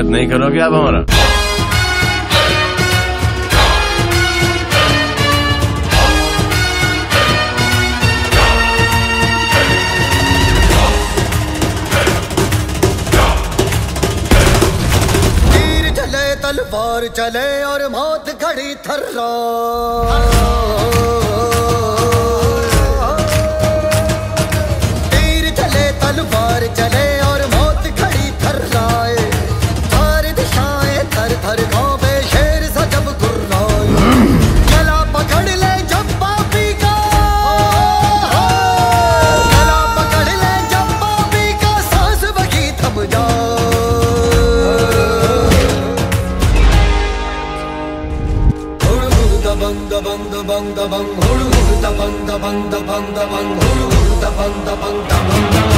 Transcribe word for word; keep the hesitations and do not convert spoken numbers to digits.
स्वागत नहीं करोगे आप हमारा? तीर चले तलवार चले और मौत खड़ी थर्रा, तीर चले तलवार चले और मौत खड़ी थर्राए, चार दिशाएं थर थर कांपे शेर सा जब गुर्राए, गला पकड़ ले जब पापी का, गला पकड़ ले जब पापी का, सांस वही थम जाए। Bang bang bang bang, hulu da bang da bang da bang da bang, hulu da bang da bang da bang.